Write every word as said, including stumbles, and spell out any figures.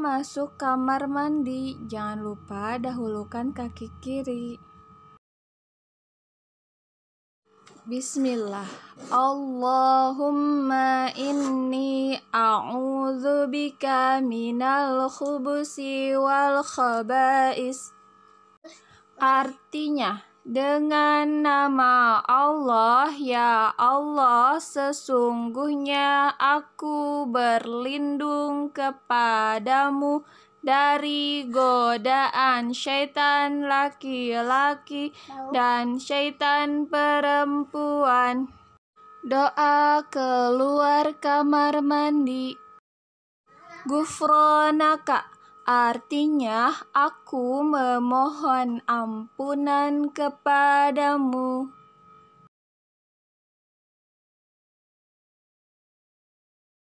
masuk kamar mandi, jangan lupa dahulukan kaki kiri. Bismillah. Allahumma inni a'udzubika minal khubusi wal khaba'is. Artinya, dengan nama Allah, ya Allah, sesungguhnya aku berlindung kepadamu dari godaan syaitan laki-laki dan syaitan perempuan. Doa keluar kamar mandi. Gufronaka, artinya aku memohon ampunan kepadamu.